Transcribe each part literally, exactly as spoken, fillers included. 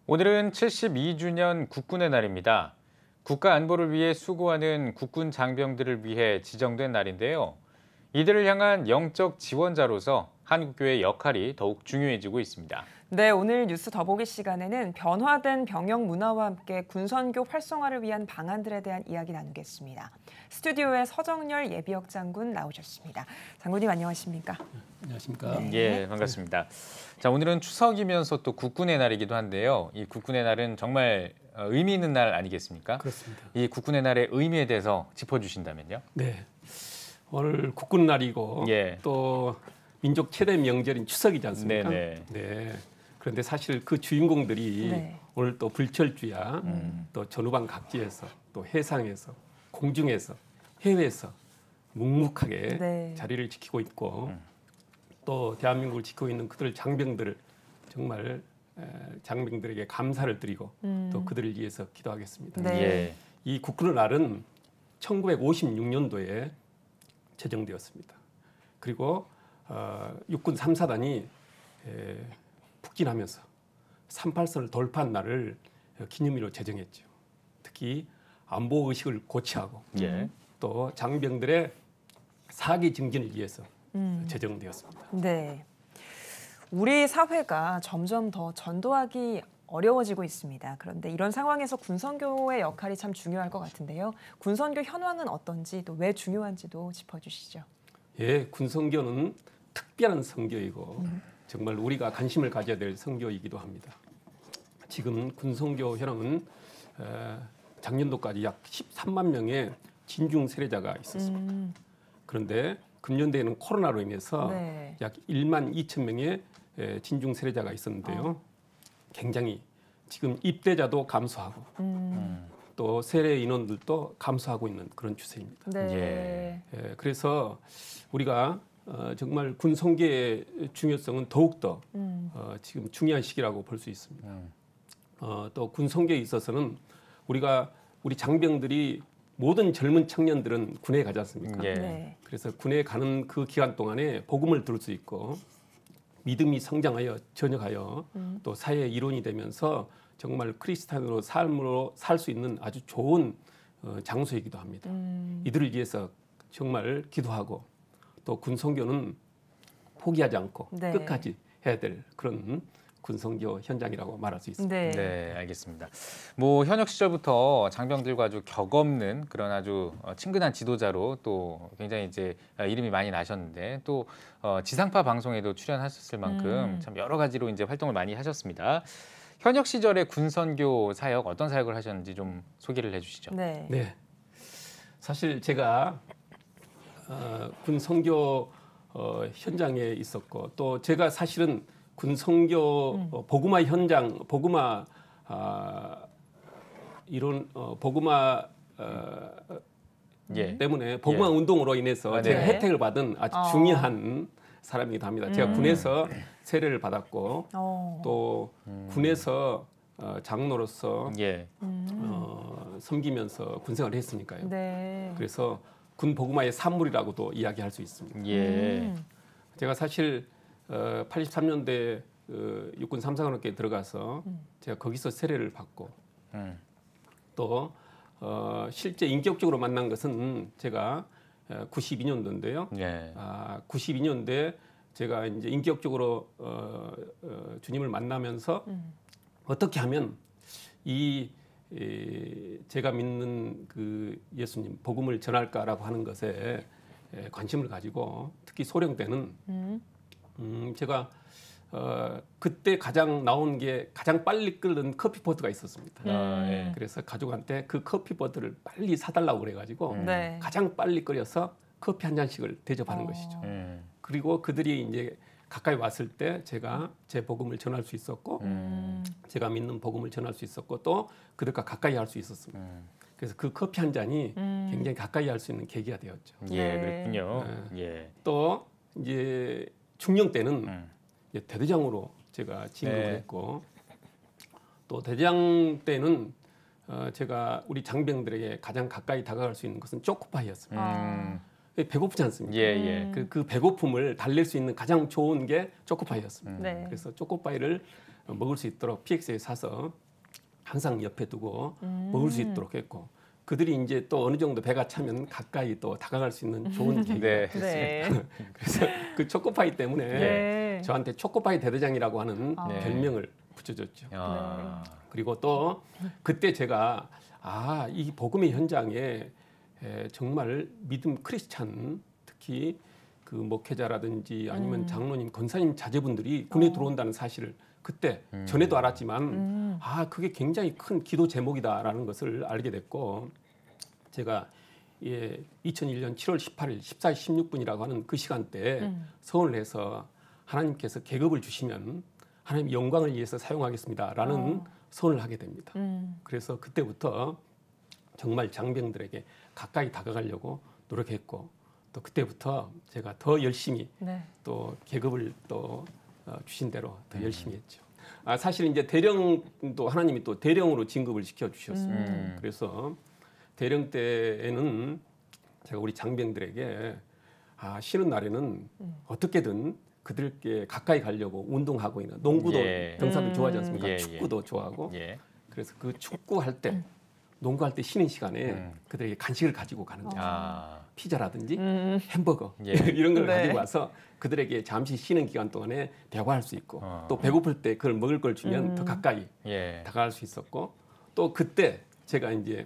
오늘은 칠십이 주년 국군의 날입니다. 국가 안보를 위해 수고하는 국군 장병들을 위해 지정된 날인데요. 이들을 향한 영적 지원자로서 한국교회의 역할이 더욱 중요해지고 있습니다. 네, 오늘 뉴스 더보기 시간에는 변화된 병영 문화와 함께 군선교 활성화를 위한 방안들에 대한 이야기 나누겠습니다. 스튜디오에 서정열 예비역 장군 나오셨습니다. 장군님 안녕하십니까? 안녕하십니까? 네. 예, 반갑습니다. 자, 오늘은 추석이면서 또 국군의 날이기도 한데요. 이 국군의 날은 정말 의미 있는 날 아니겠습니까? 그렇습니다. 이 국군의 날의 의미에 대해서 짚어주신다면요? 네, 오늘 국군 날이고 예. 또 민족 최대 명절인 추석이지 않습니까? 네네. 네. 그런데 사실 그 주인공들이 네. 오늘 또 불철주야, 음. 또 전후방 각지에서, 또 해상에서, 공중에서, 해외에서 묵묵하게 네. 자리를 지키고 있고 음. 또 대한민국을 지키고 있는 그들 장병들을 정말 장병들에게 감사를 드리고 음. 또 그들을 위해서 기도하겠습니다. 네. 예. 이 국군의 날은 천구백오십육 년도에 제정되었습니다. 그리고 어, 육군 삼 사단이 에, 북진하면서 삼팔선을 돌파한 날을 기념일로 제정했죠. 특히 안보 의식을 고취하고 예. 또 장병들의 사기 증진을 위해서 음. 제정되었습니다. 네, 우리 사회가 점점 더 전도하기 어려워지고 있습니다. 그런데 이런 상황에서 군선교의 역할이 참 중요할 것 같은데요. 군선교 현황은 어떤지 또 왜 중요한지도 짚어주시죠. 예, 군선교는 특별한 선교이고 음. 정말 우리가 관심을 가져야 될 선교이기도 합니다. 지금 군선교 현황은 작년도까지 약 십삼만 명의 진중 세례자가 있었습니다. 음. 그런데 금년도에는 코로나로 인해서 네. 약 일만 이천 명의 진중 세례자가 있었는데요. 어. 굉장히 지금 입대자도 감소하고 음. 또 세례 인원들도 감소하고 있는 그런 추세입니다. 네. 예. 예, 그래서 우리가 어, 정말 군선교의 중요성은 더욱더 음. 어, 지금 중요한 시기라고 볼 수 있습니다. 음. 어, 또 군선교에 있어서는 우리가 우리 장병들이 모든 젊은 청년들은 군에 가지 않습니까? 예. 네. 그래서 군에 가는 그 기간 동안에 복음을 들을 수 있고 믿음이 성장하여 전역하여 음. 또 사회의 일원이 되면서 정말 크리스찬으로 삶으로 살 수 있는 아주 좋은 어, 장소이기도 합니다. 음. 이들을 위해서 정말 기도하고 또 군선교는 포기하지 않고 네. 끝까지 해야 될 그런 군선교 현장이라고 말할 수 있습니다. 네. 네, 알겠습니다. 뭐 현역 시절부터 장병들과 아주 격없는 그런 아주 친근한 지도자로 또 굉장히 이제 이름이 많이 나셨는데 또 지상파 방송에도 출연하셨을 만큼 음. 참 여러 가지로 이제 활동을 많이 하셨습니다. 현역 시절의 군선교 사역 어떤 사역을 하셨는지 좀 소개를 해주시죠. 네. 네, 사실 제가 어, 군선교 어, 현장에 있었고 또 제가 사실은 군선교 음. 어, 복음화 현장, 복음화 아, 이런 어, 복음화 어, 예. 때문에 복음화 예. 운동으로 인해서 아, 제가 네. 혜택을 받은 아주 어. 중요한 사람이기도 합니다. 제가 음. 군에서 세례를 받았고 어. 또 음. 군에서 어, 장로로서 예. 음. 어, 섬기면서 군생활을 했으니까요. 네. 그래서 군 복음화의 산물이라고도 이야기할 수 있습니다. 예. 음. 제가 사실 어, 팔십삼 년대 어, 육군 삼사관학교에 들어가서 음. 제가 거기서 세례를 받고 음. 또 어, 실제 인격적으로 만난 것은 제가 어, 구십이 년도인데요. 예. 아, 구십이 년도에 제가 이제 인격적으로 어, 어, 주님을 만나면서 음. 어떻게 하면 이, 이 제가 믿는 그 예수님 복음을 전할까라고 하는 것에 에, 관심을 가지고 특히 소령 때는 음. 음, 제가 어, 그때 가장 나온 게 가장 빨리 끓는 커피포트가 있었습니다. 아, 예. 그래서 가족한테 그 커피포트를 빨리 사달라고 그래가지고 음. 네. 가장 빨리 끓여서 커피 한 잔씩을 대접하는 어. 것이죠. 음. 그리고 그들이 이제 가까이 왔을 때 제가 제 복음을 전할 수 있었고 음. 제가 믿는 복음을 전할 수 있었고 또 그들과 가까이 할 수 있었습니다. 음. 그래서 그 커피 한 잔이 음. 굉장히 가까이 할 수 있는 계기가 되었죠. 예, 네. 그랬군요. 예. 또 이제 중령 때는 음. 이제 대대장으로 제가 진급을 네. 했고 또 대대장 때는 어, 제가 우리 장병들에게 가장 가까이 다가갈 수 있는 것은 초코파이였습니다. 음. 배고프지 않습니까? 예, 예. 음. 그, 그 배고픔을 달랠 수 있는 가장 좋은 게 초코파이였습니다. 네. 그래서 초코파이를 먹을 수 있도록 피엑스에 사서 항상 옆에 두고 음. 먹을 수 있도록 했고 그들이 이제 또 어느 정도 배가 차면 가까이 또 다가갈 수 있는 좋은 계기가 네. 됐어요. 네. 그래서 그 초코파이 때문에 네. 저한테 초코파이 대대장이라고 하는 아. 별명을 붙여줬죠. 아, 그리고 또 그때 제가 아, 이 복음의 현장에 에, 정말 믿음 크리스찬 특히 그 목회자라든지 아니면 음. 장로님, 권사님 자제분들이 군에 어. 들어온다는 사실을 그때 음. 전에도 알았지만 음. 아, 그게 굉장히 큰 기도 제목이다라는 것을 알게 됐고 제가 예, 이천일 년 칠월 십팔일 십사 시 십육 분이라고 하는 그 시간대에 음. 서원을 해서 하나님께서 계급을 주시면 하나님 영광을 위해서 사용하겠습니다라는 어. 서원을 하게 됩니다. 음. 그래서 그때부터 정말 장병들에게 가까이 다가가려고 노력했고 또 그때부터 제가 더 열심히 네. 또 계급을 또 어, 주신 대로 더 음. 열심히 했죠. 아, 사실 이제 대령도 하나님이 또 대령으로 진급을 시켜 주셨습니다. 음. 그래서 대령 때에는 제가 우리 장병들에게 아, 쉬는 날에는 음. 어떻게든 그들께 가까이 가려고 운동하고 있는 농구도 예. 병사들 음. 좋아하지 않습니까? 예, 예. 축구도 좋아하고 예. 그래서 그 축구할 때 농구할 때 쉬는 시간에 음. 그들에게 간식을 가지고 가는 거예요. 아, 피자라든지 음. 햄버거 예. 이런 걸 네. 가지고 와서 그들에게 잠시 쉬는 기간 동안에 대화할 수 있고 어. 또 배고플 때 그걸 먹을 걸 주면 음. 더 가까이 예. 다가갈 수 있었고 또 그때 제가 이제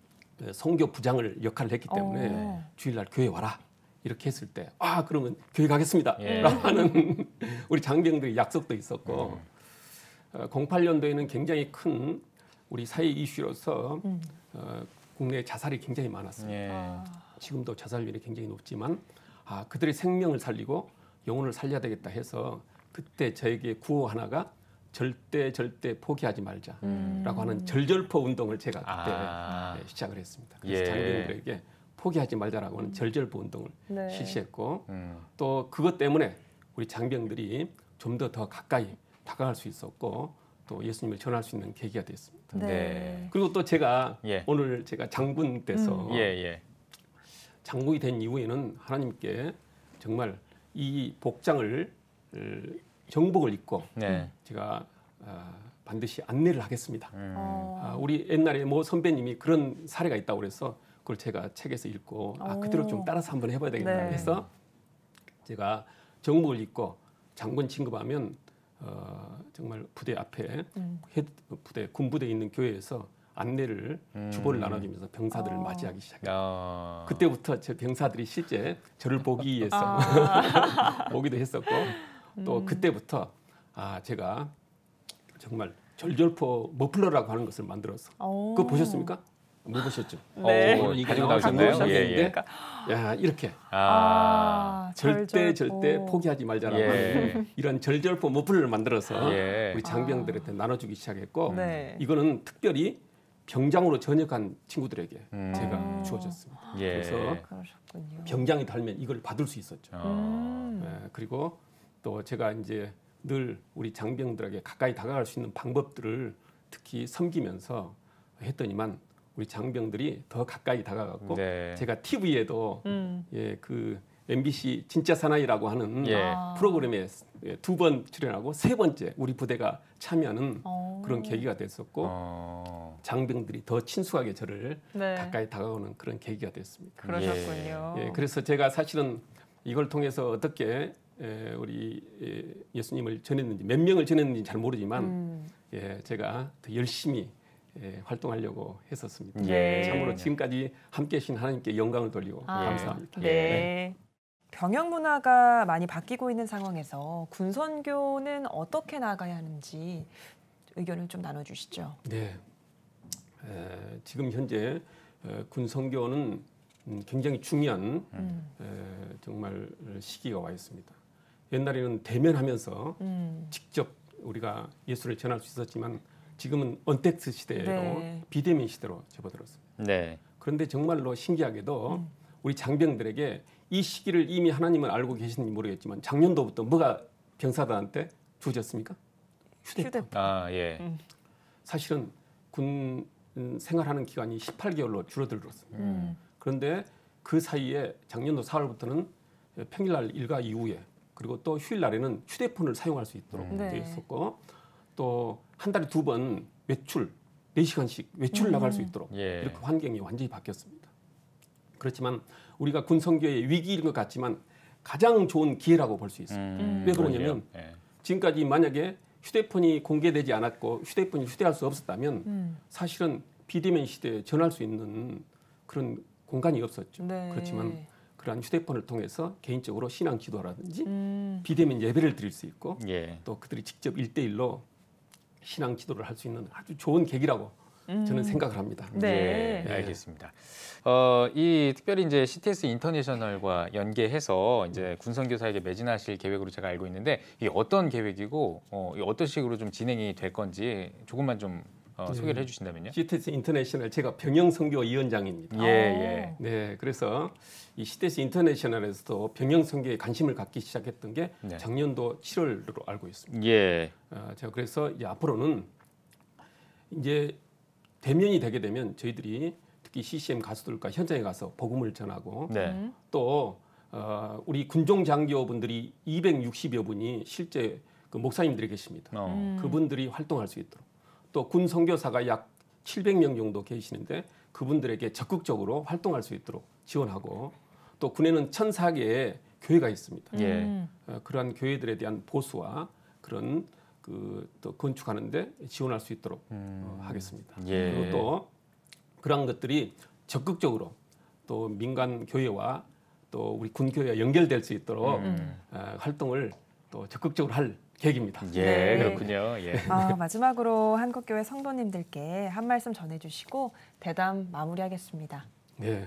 선교 부장을 역할을 했기 때문에 어. 주일날 교회 와라 이렇게 했을 때 아 그러면 교회 가겠습니다 예. 라고 하는 우리 장병들의 약속도 있었고 어, 공팔 년도에는 굉장히 큰 우리 사회 이슈로서 음. 어, 국내 자살이 굉장히 많았습니다. 예. 아. 지금도 자살률이 굉장히 높지만 아 그들의 생명을 살리고 영혼을 살려야 되겠다 해서 그때 저에게 구호 하나가 절대 절대 포기하지 말자라고 음. 하는 절절포 운동을 제가 그때 아. 네, 시작을 했습니다. 그래서 예. 장병들에게 포기하지 말자라고 하는 절절포 운동을 네. 실시했고 음. 또 그것 때문에 우리 장병들이 좀 더 더 가까이 다가갈 수 있었고 또 예수님을 전할 수 있는 계기가 됐습니다. 네. 네. 그리고 또 제가 예. 오늘 제가 장군 돼서 예, 예. 장군이 된 이후에는 하나님께 정말 이 복장을 어, 정복을 입고 네. 제가 아, 반드시 안내를 하겠습니다. 음. 어. 아, 우리 옛날에 뭐 선배님이 그런 사례가 있다고 그래서 그걸 제가 책에서 읽고 아, 그대로 좀 오. 따라서 한번 해봐야 되겠다 네. 해서 제가 정복을 입고 장군 진급하면 어, 정말 부대 앞에 음. 헤드, 부대 군부대에 있는 교회에서 안내를 음. 주보를 나눠주면서 병사들을 어. 맞이하기 시작했어요. 야. 그때부터 제 병사들이 실제 저를 보기 위해서 아. 오기도 했었고 또 음. 그때부터 아 제가 정말 절절포 머플러라고 하는 것을 만들어서 오. 그거 보셨습니까? 못 보셨죠? 네. 어, 이게 가지고 나오셨나요? 나오셨나요? 예, 예. 그러니까 야 이렇게 아. 절대 절절포. 절대 포기하지 말자라고 예. 하는 이런 절절포 머플러를 만들어서 예. 우리 장병들한테 나눠주기 시작했고 네. 이거는 특별히 병장으로 전역한 친구들에게 음. 제가 주어졌습니다. 예. 그래서 그러셨군요. 병장이 달면 이걸 받을 수 있었죠. 어. 음. 예, 그리고 또 제가 이제 늘 우리 장병들에게 가까이 다가갈 수 있는 방법들을 특히 섬기면서 했더니만 우리 장병들이 더 가까이 다가갔고 네. 제가 티비에도 음. 예, 그 엠비씨 진짜 사나이라고 하는 예. 아. 프로그램에 두 번 출연하고 세 번째 우리 부대가 참여하는 어. 그런 계기가 됐었고 어. 장병들이 더 친숙하게 저를 네. 가까이 다가오는 그런 계기가 됐습니다. 그러셨군요. 예, 그래서 제가 사실은 이걸 통해서 어떻게 에, 우리 예, 예수님을 전했는지 몇 명을 전했는지 잘 모르지만 음. 예, 제가 더 열심히 예, 활동하려고 했었습니다. 예. 참으로 지금까지 함께 하신 하나님께 영광을 돌리고 아, 감사합니다. 네. 병영 문화가 많이 바뀌고 있는 상황에서 군선교는 어떻게 나가야 하는지 의견을 좀 나눠주시죠. 네, 에, 지금 현재 에, 군선교는 음, 굉장히 중요한 음. 에, 정말 시기가 와 있습니다. 옛날에는 대면하면서 음. 직접 우리가 예수를 전할 수 있었지만 지금은 언택트 시대로 네. 비대면 시대로 접어들었습니다. 네. 그런데 정말로 신기하게도 음. 우리 장병들에게 이 시기를 이미 하나님은 알고 계시는지 모르겠지만 작년도부터 뭐가 병사들한테 주어졌습니까? 휴대폰. 휴대폰. 아, 예. 음. 사실은 군 생활하는 기간이 십팔 개월로 줄어들었습니다. 음. 그런데 그 사이에 작년도 사월부터는 평일날 일과 이후에 그리고 또 휴일날에는 휴대폰을 사용할 수 있도록 음. 네. 되어 있었고 또 한 달에 두 번 외출 네 시간씩 외출 음. 나갈 수 있도록 예. 이렇게 환경이 완전히 바뀌었습니다. 그렇지만 우리가 군성교의 위기인 것 같지만 가장 좋은 기회라고 볼 수 있습니다. 음, 왜 그러냐면 오히려, 예. 지금까지 만약에 휴대폰이 공개되지 않았고 휴대폰이 휴대할 수 없었다면 음. 사실은 비대면 시대에 전할 수 있는 그런 공간이 없었죠. 네. 그렇지만 그러한 휴대폰을 통해서 개인적으로 신앙 기도라든지 음. 비대면 예배를 드릴 수 있고 예. 또 그들이 직접 일대일로 신앙 기도를 할 수 있는 아주 좋은 계기라고 음. 저는 생각을 합니다. 네. 예, 알겠습니다. 어, 이 특별히 이제 씨티에스 인터내셔널과 연계해서 이제 군선교사에게 매진하실 계획으로 제가 알고 있는데 이게 어떤 계획이고 어, 이게 어떤 식으로 좀 진행이 될 건지 조금만 좀 어, 네. 소개를 해주신다면요. 씨티에스 인터내셔널 제가 병영선교위원장입니다. 예, 예. 네, 그래서 이 씨티에스 인터내셔널에서도 병영선교에 관심을 갖기 시작했던 게 네. 작년도 칠월로 알고 있습니다. 예. 어, 제가 그래서 이제 앞으로는 이제 대면이 되게 되면 저희들이 특히 씨씨엠 가수들과 현장에 가서 복음을 전하고 네. 음. 또 어, 우리 군종 장교분들이 이백육십여 분이 실제 그 목사님들이 계십니다. 어. 음. 그분들이 활동할 수 있도록 또 군 선교사가 약 칠백 명 정도 계시는데 그분들에게 적극적으로 활동할 수 있도록 지원하고 또 군에는 천사 개의 교회가 있습니다. 예. 음. 어, 그러한 교회들에 대한 보수와 그런 그 또 건축하는데 지원할 수 있도록 어, 하겠습니다. 예. 그리고 또 그러한 것들이 적극적으로 또 민간 교회와 또 우리 군 교회와 연결될 수 있도록 음. 어, 활동을 또 적극적으로 할 계획입니다. 예, 네. 그렇군요. 예. 아, 마지막으로 한국교회 성도님들께 한 말씀 전해주시고 대담 마무리하겠습니다. 네,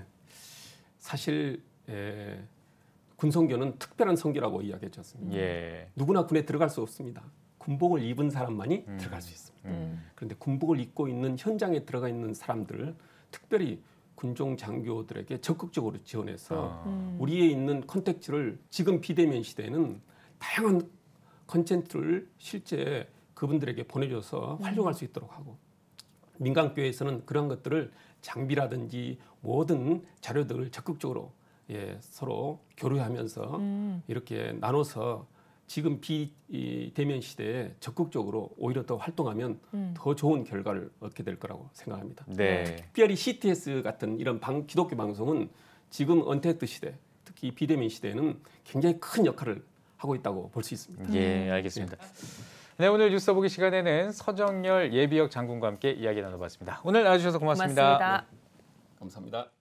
사실 에, 군성교는 특별한 성교라고 이야기했습니다. 예. 누구나 군에 들어갈 수 없습니다. 군복을 입은 사람만이 음. 들어갈 수 있습니다. 음. 그런데 군복을 입고 있는 현장에 들어가 있는 사람들을 특별히 군종 장교들에게 적극적으로 지원해서 어. 음. 우리에 있는 컨텐츠를 지금 비대면 시대에는 다양한 컨텐츠를 실제 그분들에게 보내줘서 활용할 수 있도록 하고 민간 교회에서는 그런 것들을 장비라든지 모든 자료들을 적극적으로 예, 서로 교류하면서 음. 이렇게 나눠서 지금 비대면 시대에 적극적으로 오히려 더 활동하면 음. 더 좋은 결과를 얻게 될 거라고 생각합니다. 네. 특별히 씨티에스 같은 이런 방, 기독교 방송은 지금 언택트 시대, 특히 비대면 시대에는 굉장히 큰 역할을 하고 있다고 볼 수 있습니다. 예, 알겠습니다. 네, 오늘 뉴스 보기 시간에는 서정열 예비역 장군과 함께 이야기 나눠봤습니다. 오늘 나와주셔서 고맙습니다. 고맙습니다. 감사합니다.